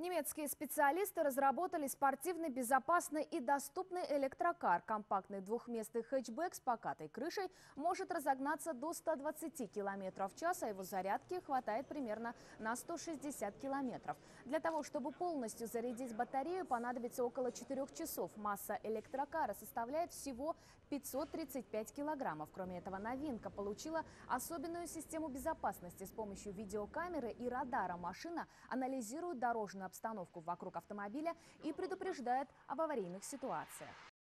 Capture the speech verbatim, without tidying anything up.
Немецкие специалисты разработали спортивный, безопасный и доступный электрокар. Компактный двухместный хэтчбэк с покатой крышей может разогнаться до ста двадцати километров в час, а его зарядки хватает примерно на сто шестьдесят километров. Для того, чтобы полностью зарядить батарею, понадобится около четырёх часов. Масса электрокара составляет всего пятьсот тридцать пять килограммов. Кроме этого, новинка получила особенную систему безопасности. С помощью видеокамеры и радара машина анализирует дорожную обстановку вокруг автомобиля и предупреждает об аварийных ситуациях.